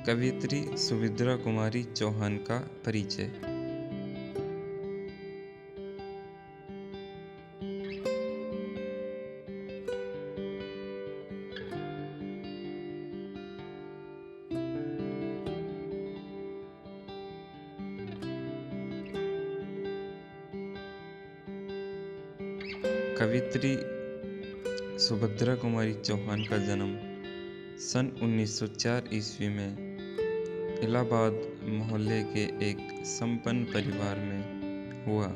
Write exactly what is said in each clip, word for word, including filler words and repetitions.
कवयित्री सुभद्रा कुमारी चौहान का परिचय। कवयित्री सुभद्रा कुमारी चौहान का जन्म सन उन्नीस सौ चार ईस्वी में इलाहाबाद मोहल्ले के एक संपन्न परिवार में हुआ।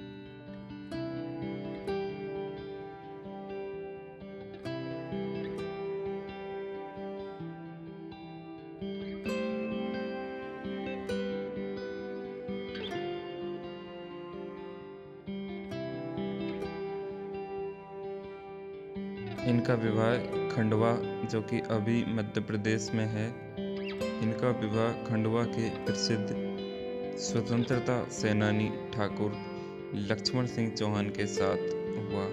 इनका विवाह खंडवा, जो कि अभी मध्य प्रदेश में है, इनका विवाह खंडवा के प्रसिद्ध स्वतंत्रता सेनानी ठाकुर लक्ष्मण सिंह चौहान के साथ हुआ।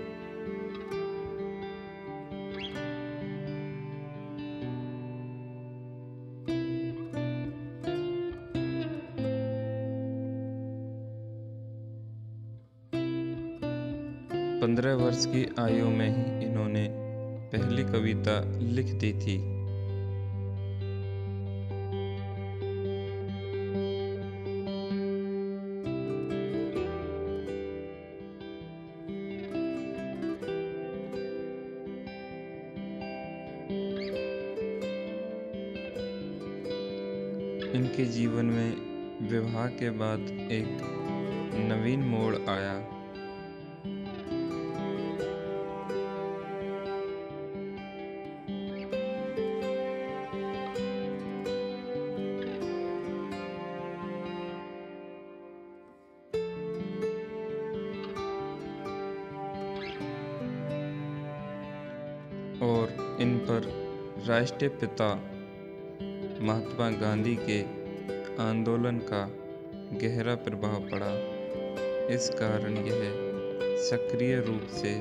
पंद्रह वर्ष की आयु में ही इन्होंने पहली कविता लिख दी थी। इनके जीवन में विवाह के बाद एक नवीन मोड़ आया। और इन पर राष्ट्रीय पिता महात्मा गांधी के आंदोलन का गहरा प्रभाव पड़ा। इस कारण यह सक्रिय रूप से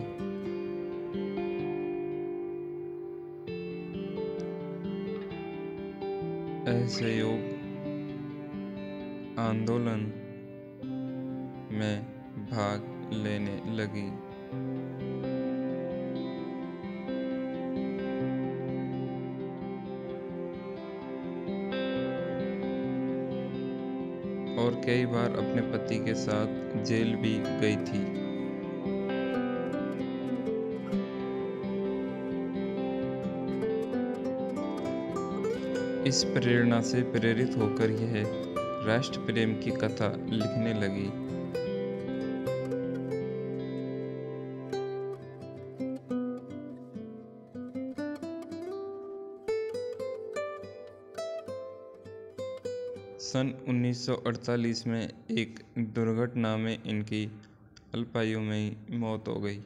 असहयोग आंदोलन में भाग लेने लगी। और कई बार अपने पति के साथ जेल भी गई थी। इस प्रेरणा से प्रेरित होकर यह राष्ट्र प्रेम की कथा लिखने लगी। सन उन्नीस सौ अड़तालीस में एक दुर्घटना में इनकी अल्पायु में ही मौत हो गई।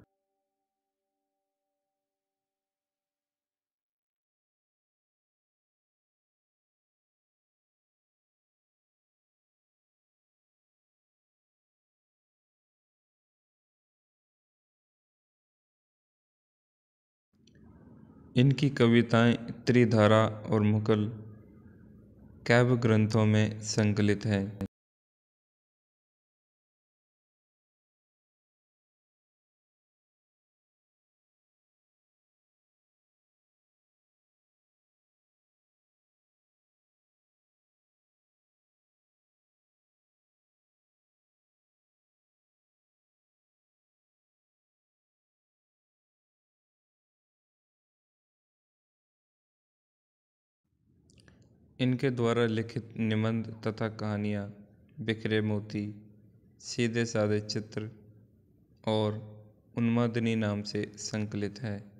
इनकी कविताएं त्रिधारा और मुगल काव्य ग्रंथों में संकलित है। इनके द्वारा लिखित निबंध तथा कहानियाँ बिखरे मोती, सीधे साधे चित्र और उन्मादिनी नाम से संकलित है।